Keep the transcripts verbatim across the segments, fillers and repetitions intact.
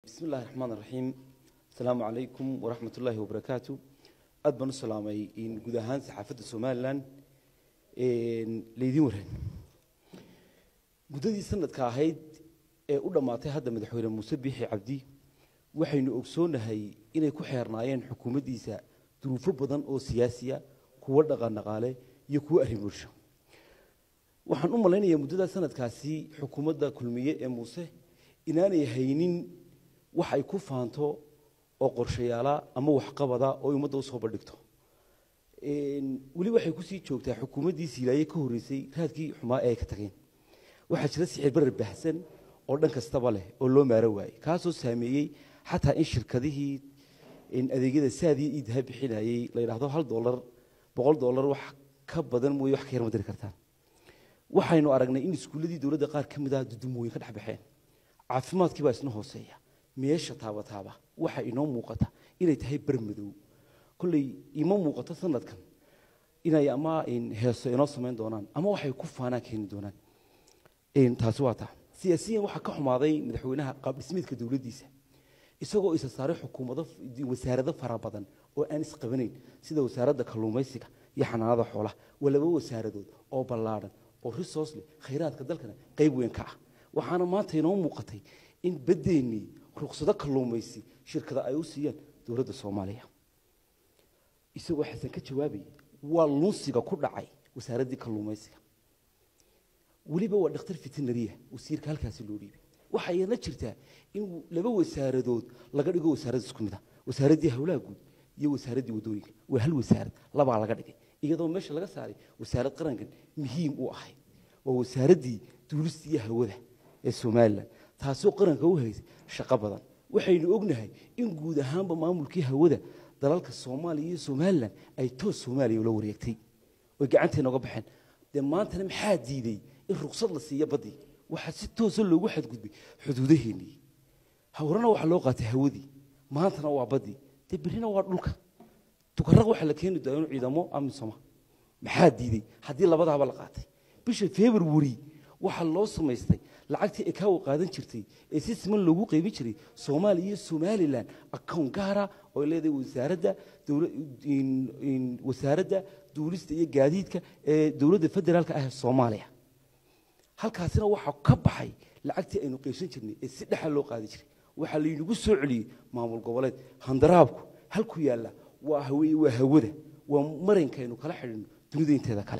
بسم الله الرحمن الرحيم. السلام عليكم ورحمة الله وبركاته. أدبن السلامي إن جودهان صحافة الصوماليلان إن ليدين ورهن. جوددي سنة كاهيد أولا ما تهدى مدحور المسبح عبدي وحين أكسون هاي إن يكون حيرنايين حكومة ديسا ظروف بدن أو سياسية كورد غنقالة يكون أهمرش. وحن أم لنا يا مدة سنة كاسي حكومة كلمية موسى إننا يهينين waxay ku faanto oo qorshayaala ama wax qabada oo ummadda soo bandhigto een wali waxay ku sii joogtaa xukuumaddiisa ilaahay ka horeysay raadkii xumaa ee ka tageen waxa jira sicir barar bahsan oo dhan kastaba leh oo loo maaro waayay kaasoo saameeyay xataa in shirkadihii in adeegyada saadii idha bixinayay la yiraahdo hal dollar boqol dollar wax ka badan mooy wax ka yar ma diri kartaan waxaynu aragnay in iskuuladii dawladda qaar ka mid ah dudumooyin ka dhaxbaxeen caafimaadkii baa isna hooseeya meesha taaba taaba waxa inoo muuqata inay tahay barmadow kulay ima muuqato sanadkan inay ama in heeso inoo sameyn doonaan ama waxay ku faanaa keeni doonaan in taas waa taa siyaasiyan waxa ka xumaaday madaxweynaha qaab dhismeedka dawladdiisa isagoo isa saaray xukuumadda wasaarado fara badan oo aan isqabanayn sida wasaaradda kalluumaysiga iyo xanaanada xoolaha walaba wasaaradood oo ballaaran oo resource leh khayraadka dalkana qayb weyn ka ah waxaana maanta inoo muuqatay in badeeni ruqsado kalluumaysi shirkada ay u siiyeen dawladda Soomaaliya isagoo xasan ka jawaabay waa lunsiga ku dhacay wasaaradda kalluumaysiga waliba waa dhakhtar veterinariya wasiirka halkaas loo dhiibay waxa ayna jirtaa in laba wasaaradood laga dhigo wasaarad isku mid ah wasaaradii hawlaha guud iyo wasaaradii wadooyinka waa hal wasaarad laba laga dhigay iyadoo meesha laga saaray wasaarad qarankan muhiim u ahay waa wasaaradii duulista iyo hawada ee Soomaaliland taasoo qaranka u haysay shaqo badan waxaynu ognahay in guud ahaanba maamulkii hawada dalalka Soomaaliya iyo Soomaaliland ay toos Soomaaliya la wareegtay oo gacanteena uga baxeen de maanta maxaa diiday in ruqsad la siiyo badii waxa si toos loogu xadgudbay xuduudaheennii hawrana waxa loo qaatay hawadii maantana waa badii de birina waa dhulka tukarraq waxa la keenay doono ciidamo amisoma maxaa diiday hadii labadaaba la qaatay bisha February waxa loo sameystay lacagtii ay ka qaadan jirtay ee si siman loogu qaybin jiray Soomaaliya iyo Somaliland account gaara oo leedahay wasaaradda dawladda in wasaaradda duulista iyo gaadiidka ee dawladda federaalka ah ee Soomaaliya halkaasina waxa ka baxay lacagtii aynu qaybsan jirnay ee si dhaxal loo qaadi jiray waxa la inagu soo celiyay maamul goboleed handaraabku halku yaala waa hawada waa hawada waa marinkeenu kala xidhno dunida inteeda kale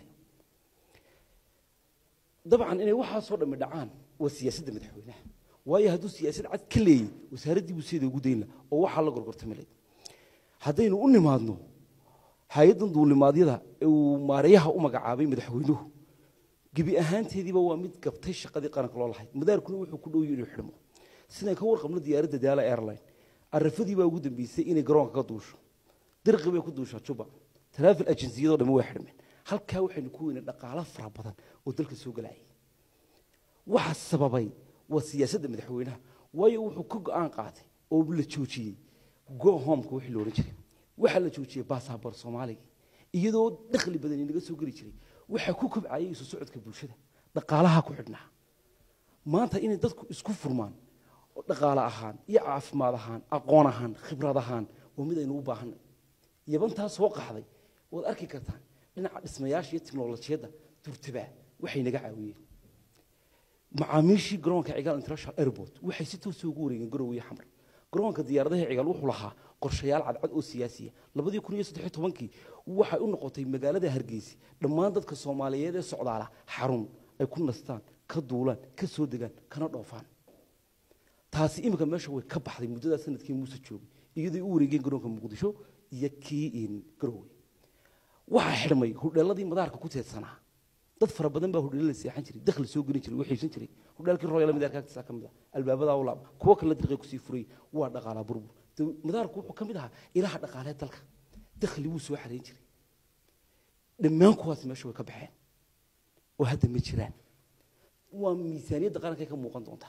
طبعا إنه واحد صار من دعان والسياسة مدحونها ويا هدو السياسة عاد كلي وساردي وسيدة وجودين له أو واحد الله قرقر تملي هذين قلنا ما عندنا هيدا ندول الماضي ده وماريها وما قعابين مدحونه جبي أهانت هذي بوامد قبتش قدي قرن كل الله مدار كله وحكله يحلمه سنة كور قبل ديارة ديالة إيرلاين الرفضي بوجود بيسي إني جران كدوش درق بيكدوش هتشوبه ثلاث الأجنسية ده مو واحد من halka waxay ku weyn dhaqaale fara badan oo dalka soo galay waxa sababay waa siyaasadda madaxweynaha way wuxuu ku go'aan qaatay oo la joojiyay go home ku wixii loo jiray waxa la joojiyay baasaboor Soomaaliga iyadoo dakhli badan inaga soo gali jiray waxa ku kobcayay isu socodka bulshada dhaqaalaha ku xidhnaa maanta in dadku isku furmaan oo dhaqaale ahaan iyo caafimaad ahaan aqoon ahaan khibrad ahaan oo mid aynu u baahanay yabantaas soo qaxday wad arki kartaan dhinaca dhismayaasha iyo tiknoolajiyada turtaba waxay naga caawiyeen macaamiishii garoonka Cigaal International Airport waxay si toos ugu wareegeen Garowe Xamar garoonka diyaaradaha Cigaal wuxuu lahaa qorshayaal cadcad oo siyaasiya labadii kun iyo saddex iyo tobankii waxay u noqotay magaalada Hargeysa dhammaan dadka Soomaaliyeed ee socdaala xarun ay ku nastaan ka duulaan ka soo degaan kana dhoofaan taasi imika meesha way ka baxday muddada sanadkii Muuse joogay iyadoo u wareegeen garoonka Muqdisho iyo kii in Garowe waxa xirmay hudheeladii madaarka ku teedsanaa dad fara badan baa hudheelada seexan jiray dakhli soo gelin jiray waxay san jiray hudheelkii Royal madaarka ka kamid ah albaabada u laab kuwa kala dirqay ku sii furay waa dhaqaala burbur madaarku wuxuu kamid ahaa ilaha dhaqaaleed dalka dakhli uu soo xareyn jiray dhammaan kuwaas meesha way ka baxeen oo hadda ma jiraan waa miisaaniyadda qaranka ka muuqan doonta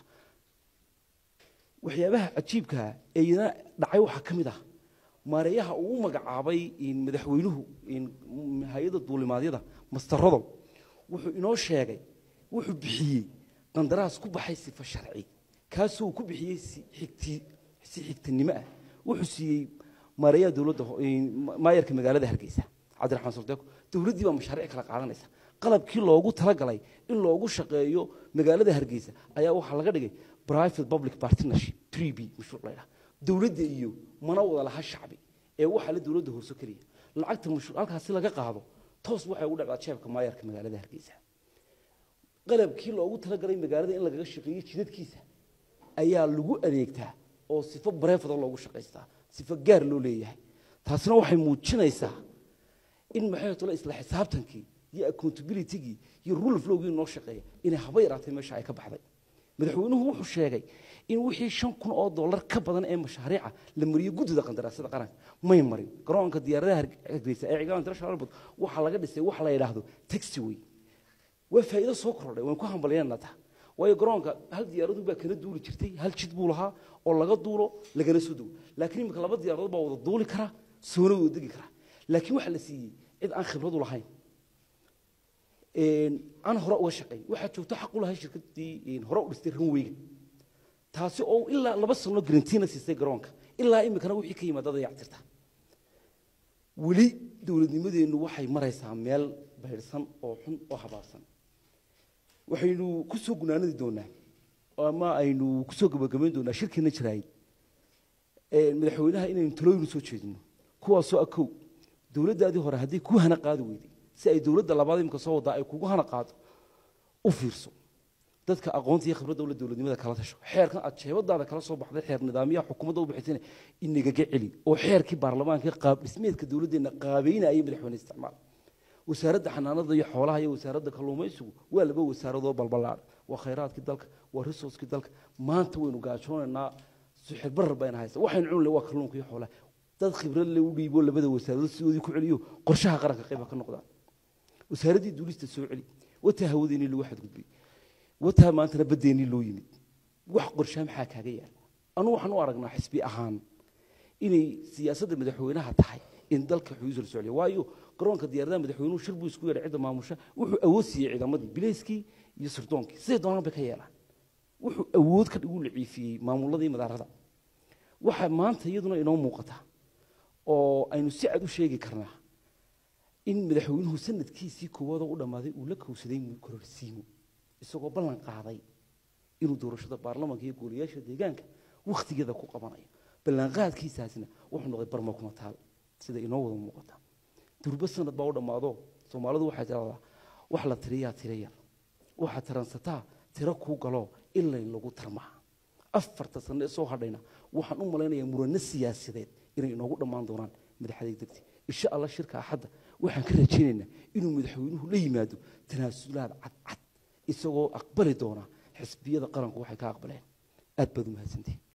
waxyaabaha ajiibka ee ina dhacay waxa kamid ah maareeyaha uu magacaabay in madaxweynuhu in hay'adda duulimaadyada mastarrado wuxuu inoo sheegay wuxuu bixiyay qandaraas ku baxay sifa sharci kaasoo ku bixiyay xigti si xigtanimo ah wuxuu siiyey maarayaha dowladda maayarka magaalada Hargeysa Cabdiraxmaan Suldeeko dowladdii baa mashaariic kala qaadanaysa qalabkii loogu talagalay in loogu shaqeeyo magaalada Hargeysa ayaa waxa laga dhigay private public partnership three B mashruuc la yiraahdo dowladda iyo mana wada laha shacbi ee waxa la dowladda hoos kaliya lacagta mashruuc halkaas laga qaado toos waxay ugu dhacdaa jeebka maayarka magaalada Hargeysa qalabkii loogu talagalay magaalada in laga shaqeeyo jidadkiisa ayaa lagu adeegtaa oo sifo bareefada loogu shaqeystaa sifo gaar loo leeyahay taasina waxay muujinaysaa in maxay tolo isla xisaabtankii iyo accountability-gi iyo rule of law-gi noo shaqeeya inay haba yaraatay meesha ay ka baxday madaxweynuhu wuxuu sheegay in wixii shan kun oo dollar ka badan ee mashaariica la mariyo guddida qandaraasada qaranka may marin garoonka diyaaradaha Hargeysa ee ciidan international airport waxa laga dhisay wax la yiraahdo taxiway waa faa'iido soo kordhay waan ku hambalyeynaa taa waayo garoonka hal diyaaradu baa kala duuli jirtay hal jid buu lahaa oo laga duulo lagana soo duwo laakiin imika laba diyaaradood baa wada duuli kara soona wada degi kara laakiin waxa la siiyey cid aan khibrad u lahayn een aan hore uga shaqeyn waxa joogto xaq u lahayd shirkadii hore u dhistay runwayga taasi oo ilaa laba sano garantiina siisay garoonka ilaa imikana wixii ka yimaada dayactirta wali dawladnimadeenu waxay maraysaa meel bayrsan oo xun oo habaarsan waxaynu ku soo gunaanadi doonaa ama aynu ku soo gabagabeyn doonaa shirkina jiraay ee madaxweynaha inaynu talooyin soo jeedino kuwaas oo akow dawladdaadii hore hadii ku hana qaadi weyday si ay dawladda labaad imka soo wadaa ay kugu hana qaado u fiirso dadka aqoonta iyo khibradda u dawladnimada kala tasho xeerkan aad jeebadaada kala soo baxday xeer nidaamyaha xukuumadda u bixisay inaga gaceli oo xeerkii baarlamaanka qaab dhismeedka dawladdeena qaabeynaya madaxweyne isticmaal wasaaradda xanaanada iyo xoolaha iyo wasaaradda kalluumaysigu waa laba wasaaradoo balbalaad waa khayraadkii dalka waa resource-kii dalka maanta waynu gaajoonaynaa suxir barar bayna haysa waxaynu cunlay waa kalluunka iyo xoolaha dad khibrad leh u dhiibo labada wasaaradood sidoodii ku celiyo qorshaha qaranka qayb ka noqdaan wasaaradii duulista soo celi wata hawadeeni lagu xadgudbay wata maanta badeeni loo yimid wax qorshe maxaa kaaga yaal anu waxaan u aragnaa xisbi ahaan inay siyaasadda madaxweynaha tahay in dalka xuduud soo celiyo waayo garoonka diyaaradaha madaxweynuhu shir buu isku yeeray cid maamusha wuxuu awood siiyay ciidamadii bileyskii iyo sirtoonkii sidoo doonaan bay ka yeelaan wuxuu awood ka dhigu liciifiyay maamuladii madaarada waxa maanta iyaduna inoo muuqata oo aynu si cad u sheegi karnaa in madaxweynuhu sanadkiisii koowaad u dhamaaday uu la kowsaday kororsiimo isagoo ballan qaaday inuu doorashada baarlamaanka iyo golayaasha deegaanka waqtigeeda ku qabanayo ballan qaadkiisaasna wuxuu noqday barma kuma taal sida inoo wada muuqata durba sanad baa u dhamaado Soomaalidu waxay tiraahdaa wax la tiriyaa tirayar waxa taransataa tira ku galo ilaa in lagu tarmaa afarta sano soo hadhayna waxaan u maleynayaa murano siyaasadeed inay inoogu dhamaan doonaan madaxda degti insha Allah shirka axada waxaan ka rajaynaynaa inuu madaxweynuhu la yimaado tanaasulaad cad cad isagoo aqbali doona xisbiyada qaranku waxay ka aqbaleen aad baad u mahadsantahay